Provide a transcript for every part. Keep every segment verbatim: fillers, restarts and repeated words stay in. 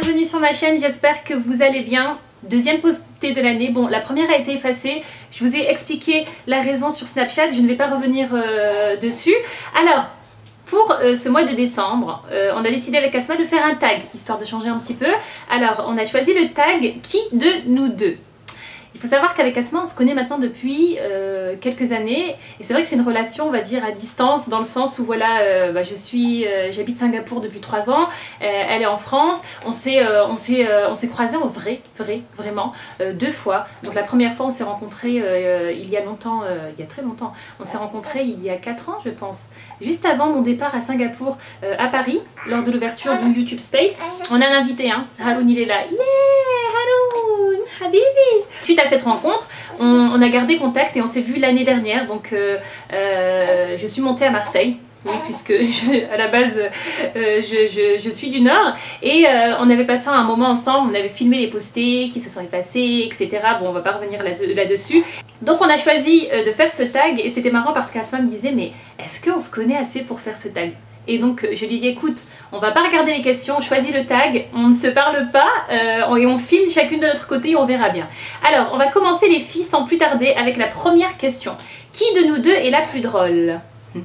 bienvenue sur ma chaîne, j'espère que vous allez bien. Deuxième postée de l'année, bon la première a été effacée, je vous ai expliqué la raison sur Snapchat, je ne vais pas revenir euh, dessus. Alors, pour euh, ce mois de décembre, euh, on a décidé avec Asma de faire un tag, histoire de changer un petit peu. Alors, on a choisi le tag « Qui de nous deux ?» Il faut savoir qu'avec Asma, on se connaît maintenant depuis euh, quelques années et c'est vrai que c'est une relation, on va dire, à distance dans le sens où voilà, euh, bah, je suis, euh, j'habite Singapour depuis trois ans, euh, elle est en France, on s'est euh, on s'est euh, on s'est croisés en vrai, vrai, vraiment, euh, deux fois. Donc la première fois, on s'est rencontrés euh, il y a longtemps, euh, il y a très longtemps, on s'est rencontrés il y a quatre ans, je pense, juste avant mon départ à Singapour, euh, à Paris, lors de l'ouverture du YouTube Space. On a un invité, hein, Haroun il est là, yeah, Haroun, Habibi. Suite à cette rencontre, on, on a gardé contact et on s'est vu l'année dernière, donc euh, euh, je suis montée à Marseille, oui, puisque je, à la base euh, je, je, je suis du Nord, et euh, on avait passé un moment ensemble, on avait filmé les postés qui se sont effacés, et cetera. Bon, on va pas revenir là-dessus. Donc on a choisi de faire ce tag et c'était marrant parce qu'Asma me disait mais est-ce qu'on se connaît assez pour faire ce tag? Et donc je lui ai dit écoute, on va pas regarder les questions, on choisit le tag, on ne se parle pas euh, et on filme chacune de notre côté et on verra bien. Alors on va commencer les filles sans plus tarder avec la première question. Qui de nous deux est la plus drôle?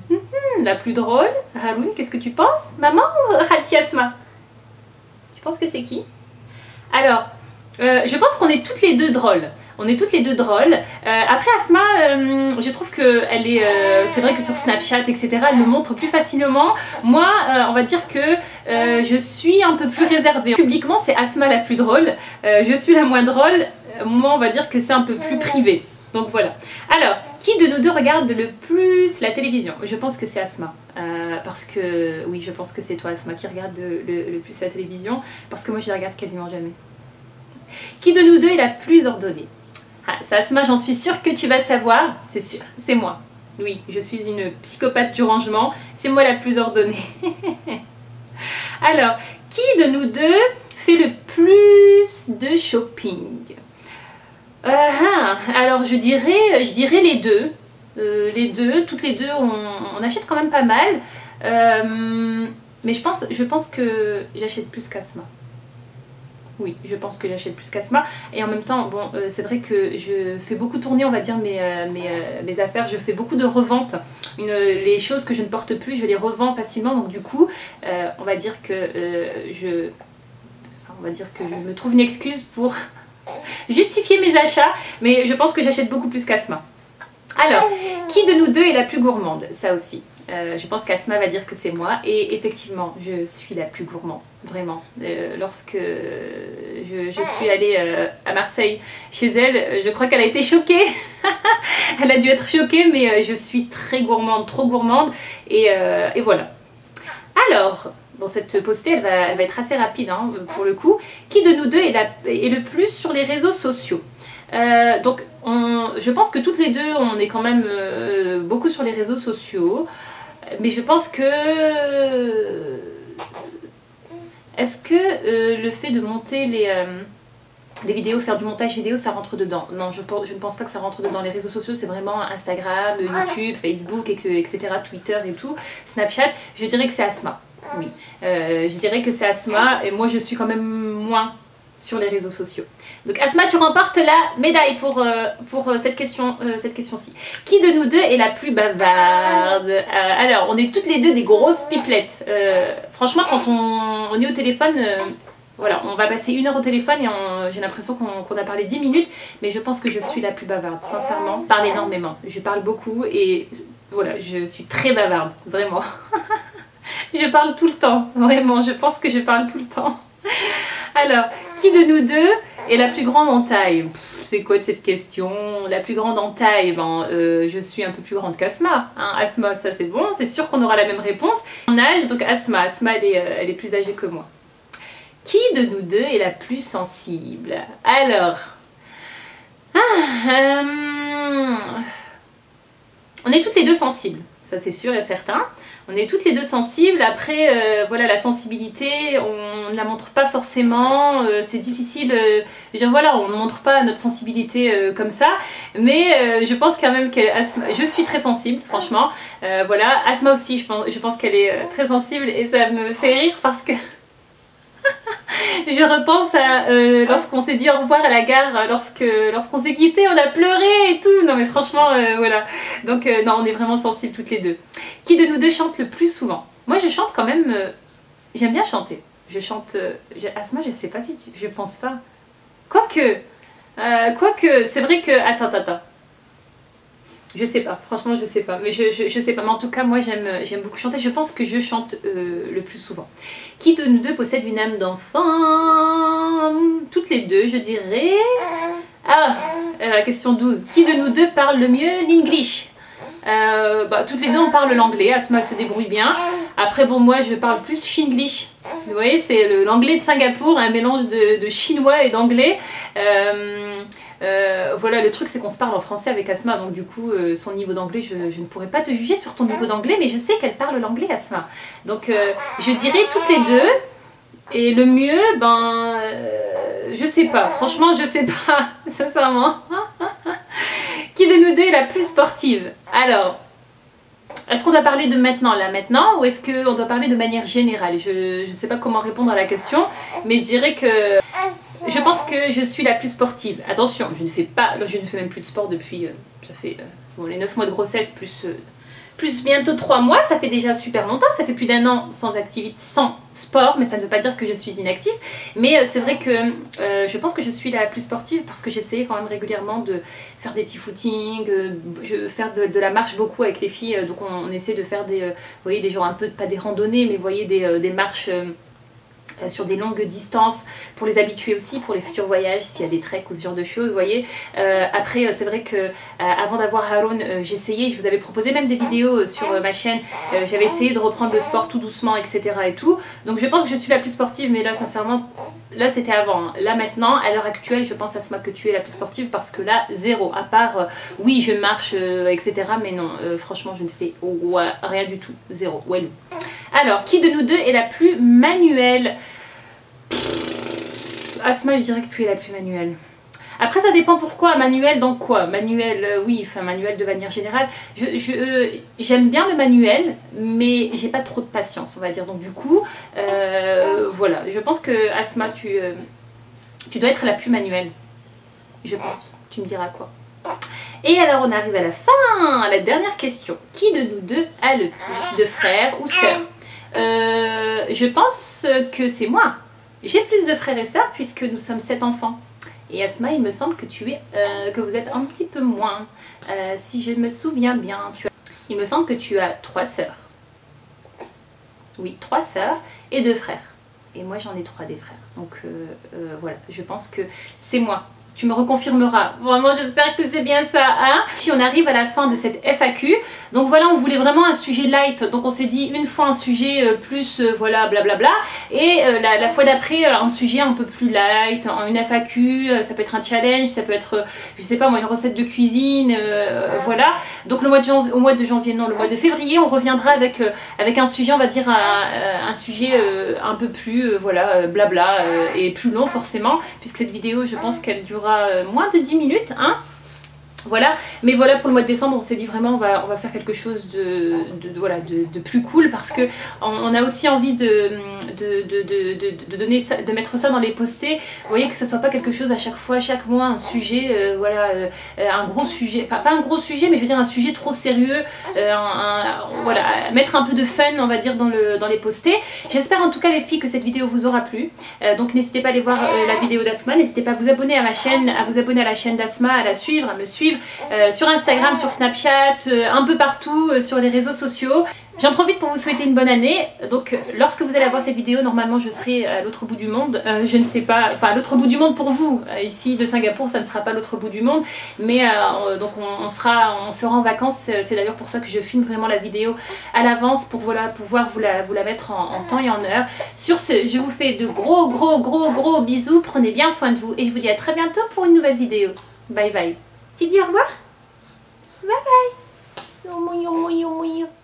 La plus drôle? Haroun, qu'est-ce que tu penses? Maman ou Khati Asma? Tu penses que c'est qui? Alors, euh, je pense qu'on est toutes les deux drôles. On est toutes les deux drôles. Euh, après Asma, euh, je trouve que elle est, euh, c'est vrai que sur Snapchat, et cetera, elle me montre plus facilement. Moi, euh, on va dire que euh, je suis un peu plus réservée. Publiquement, c'est Asma la plus drôle. Euh, je suis la moins drôle. Moi, on va dire que c'est un peu plus privé. Donc voilà. Alors, qui de nous deux regarde le plus la télévision? Je pense que c'est Asma. Euh, parce que, oui, je pense que c'est toi, Asma, qui regarde le, le, le plus la télévision. Parce que moi, je la regarde quasiment jamais. Qui de nous deux est la plus ordonnée? Ah, ça, Asma, j'en suis sûre que tu vas savoir. C'est sûr, c'est moi. Oui, je suis une psychopathe du rangement. C'est moi la plus ordonnée. Alors, qui de nous deux fait le plus de shopping? euh, ah, Alors, je dirais, je dirais les deux. Euh, les deux, toutes les deux, on, on achète quand même pas mal. Euh, mais je pense, je pense que j'achète plus qu'Asma. Oui, je pense que j'achète plus qu'Asma. Et en même temps, bon, euh, c'est vrai que je fais beaucoup tourner, on va dire, mes, euh, mes, euh, mes affaires. Je fais beaucoup de reventes. Une, les choses que je ne porte plus, je les revends facilement. Donc du coup, euh, on va dire que euh, je... Enfin, on va dire que je me trouve une excuse pour justifier mes achats. Mais je pense que j'achète beaucoup plus qu'Asma. Alors, qui de nous deux est la plus gourmande? Ça aussi. Euh, je pense qu'Asma va dire que c'est moi et effectivement je suis la plus gourmande, vraiment. Euh, lorsque je, je suis allée euh, à Marseille chez elle, je crois qu'elle a été choquée. Elle a dû être choquée, mais euh, je suis très gourmande, trop gourmande et, euh, et voilà. Alors, bon, cette postée elle va, elle va être assez rapide hein, pour le coup. Qui de nous deux est, la, est le plus sur les réseaux sociaux? Euh, donc on, je pense que toutes les deux on est quand même euh, beaucoup sur les réseaux sociaux, mais je pense que est-ce que euh, le fait de monter les, euh, les vidéos, faire du montage vidéo, ça rentre dedans? Non, je, je ne pense pas que ça rentre dedans. Les réseaux sociaux, c'est vraiment Instagram, YouTube, Facebook, et cetera, Twitter et tout, Snapchat. Je dirais que c'est Asma. Oui, euh, je dirais que c'est Asma et moi je suis quand même moins sur les réseaux sociaux. Donc Asma, tu remportes la médaille pour, euh, pour euh, cette question, euh, cette question-ci. Qui de nous deux est la plus bavarde? euh, Alors, on est toutes les deux des grosses pipelettes. Euh, franchement, quand on, on est au téléphone, euh, voilà, on va passer une heure au téléphone et j'ai l'impression qu'on qu'on a parlé dix minutes, mais je pense que je suis la plus bavarde, sincèrement. Je parle énormément, je parle beaucoup et voilà, je suis très bavarde, vraiment. Je parle tout le temps, vraiment, je pense que je parle tout le temps. Alors, qui de nous deux est la plus grande en taille? C'est quoi cette question? La plus grande en taille, ben, euh, je suis un peu plus grande qu'Asma. Hein. Asma, ça c'est bon, c'est sûr qu'on aura la même réponse. En âge, donc Asma, Asma elle est, euh, elle est plus âgée que moi. Qui de nous deux est la plus sensible? Alors, ah, euh, on est toutes les deux sensibles. Ça c'est sûr et certain. On est toutes les deux sensibles. Après, euh, voilà, la sensibilité, on ne la montre pas forcément. Euh, c'est difficile. Euh, je veux dire, voilà, on ne montre pas notre sensibilité euh, comme ça. Mais euh, je pense quand même que je suis très sensible, franchement. Euh, voilà, Asma aussi, je pense, je pense qu'elle est euh, très sensible et ça me fait rire parce que Je repense à euh, lorsqu'on s'est dit au revoir à la gare, lorsque lorsqu'on s'est quitté, on a pleuré et tout. Non mais franchement, euh, voilà. Donc euh, non, on est vraiment sensibles toutes les deux. Qui de nous deux chante le plus souvent? Moi je chante quand même, euh, j'aime bien chanter. Je chante, euh, Asma je sais pas si tu... je pense pas. Quoique, euh, quoique, c'est vrai que... Attends, attends, attends. Je sais pas, franchement je sais pas, mais je, je, je sais pas, mais en tout cas moi j'aime j'aime beaucoup chanter, je pense que je chante euh, le plus souvent. Qui de nous deux possède une âme d'enfant? Toutes les deux je dirais. Ah, euh, question douze. Qui de nous deux parle le mieux l'English? euh, bah, Toutes les deux on parle l'anglais, Asma elle se débrouille bien. Après bon moi je parle plus Shinglish. Vous voyez c'est l'anglais de Singapour, un mélange de, de chinois et d'anglais. Euh, Euh, voilà, le truc c'est qu'on se parle en français avec Asma, donc du coup euh, son niveau d'anglais, je, je ne pourrais pas te juger sur ton niveau d'anglais, mais je sais qu'elle parle l'anglais, Asma. Donc euh, je dirais toutes les deux, et le mieux, ben, euh, je sais pas, franchement je sais pas, sincèrement. Qui de nous deux est la plus sportive? Alors, est-ce qu'on doit parler de maintenant, là, maintenant, ou est-ce qu'on doit parler de manière générale? Je ne sais pas comment répondre à la question, mais je dirais que... Je pense que je suis la plus sportive. Attention, je ne fais pas, je ne fais même plus de sport depuis, euh, ça fait euh, bon, les neuf mois de grossesse plus, euh, plus bientôt trois mois, ça fait déjà super longtemps, ça fait plus d'un an sans activité, sans sport, mais ça ne veut pas dire que je suis inactive. Mais euh, c'est vrai que euh, je pense que je suis la plus sportive parce que j'essaie quand même régulièrement de faire des petits footings, euh, je, faire de, de la marche beaucoup avec les filles, euh, donc on, on essaie de faire des, euh, vous voyez, des gens un peu, pas des randonnées, mais vous voyez des, euh, des marches... Euh, Euh, sur des longues distances pour les habituer aussi pour les futurs voyages s'il y a des treks ou ce genre de choses, vous voyez. Euh, après c'est vrai que euh, avant d'avoir Haroun euh, j'essayais, je vous avais proposé même des vidéos sur euh, ma chaîne, euh, j'avais essayé de reprendre le sport tout doucement etc et tout, donc je pense que je suis la plus sportive, mais là sincèrement là c'était avant, hein. Là maintenant à l'heure actuelle je pense Asma que tu es la plus sportive parce que là zéro, à part euh, oui je marche euh, etc, mais non euh, franchement je ne fais oh, ouais, rien du tout, zéro, well. Alors, qui de nous deux est la plus manuelle? Asma, je dirais que tu es la plus manuelle. Après, ça dépend pourquoi. Manuel dans quoi? Manuel, euh, oui, enfin manuel de manière générale. J'aime je, euh, bien le manuel, mais j'ai pas trop de patience, on va dire. Donc du coup, euh, voilà. Je pense que Asma, tu, euh, tu dois être la plus manuelle. Je pense. Tu me diras quoi. Et alors on arrive à la fin, à la dernière question. Qui de nous deux a le plus de frères ou sœurs? euh, Je pense que c'est moi. J'ai plus de frères et sœurs puisque nous sommes sept enfants. Et Asma, il me semble que tu es, euh, que vous êtes un petit peu moins. Euh, si je me souviens bien, tu as... il me semble que tu as trois sœurs. Oui, trois sœurs et deux frères. Et moi j'en ai trois des frères. Donc euh, euh, voilà, je pense que c'est moi. Tu me reconfirmeras. Vraiment, j'espère que c'est bien ça. Hein, puis on arrive à la fin de cette F A Q. Donc voilà, on voulait vraiment un sujet light. Donc on s'est dit une fois un sujet euh, plus, euh, voilà, blablabla. Et euh, la, la fois d'après, euh, un sujet un peu plus light, une F A Q. Euh, ça peut être un challenge, ça peut être, euh, je sais pas moi, une recette de cuisine. Euh, voilà. Donc le mois de janvier, au mois de janvier, non, le mois de février, on reviendra avec, euh, avec un sujet, on va dire, un, un sujet euh, un peu plus, euh, voilà, euh, blabla. Euh, et plus long forcément, puisque cette vidéo, je pense qu'elle dure moins de dix minutes, hein. Voilà, mais voilà, pour le mois de décembre on s'est dit vraiment on va, on va faire quelque chose de, de, de, voilà, de, de plus cool, parce que on, on a aussi envie de, de, de, de, de, donner ça, de mettre ça dans les postés. Vous voyez, que ce soit pas quelque chose à chaque fois, chaque mois, un sujet, euh, voilà, euh, un gros sujet, pas, pas un gros sujet, mais je veux dire un sujet trop sérieux, euh, un, un, voilà, mettre un peu de fun, on va dire, dans, le, dans les postés. J'espère en tout cas les filles que cette vidéo vous aura plu, euh, donc n'hésitez pas à aller voir euh, la vidéo d'Asma, n'hésitez pas à vous abonner à ma chaîne, à vous abonner à la chaîne d'Asma, à la suivre, à me suivre. Euh, sur Instagram, sur Snapchat, euh, un peu partout euh, sur les réseaux sociaux. J'en profite pour vous souhaiter une bonne année. Donc lorsque vous allez voir cette vidéo, normalement je serai à l'autre bout du monde. Euh, je ne sais pas, enfin à l'autre bout du monde pour vous. Euh, ici de Singapour, ça ne sera pas l'autre bout du monde. Mais euh, donc on, on, sera, on sera en vacances. C'est d'ailleurs pour ça que je filme vraiment la vidéo à l'avance, pour voilà, pouvoir vous la, vous la mettre en, en temps et en heure. Sur ce, je vous fais de gros gros gros gros bisous. Prenez bien soin de vous et je vous dis à très bientôt pour une nouvelle vidéo. Bye bye. Tu dis au revoir? Bye bye.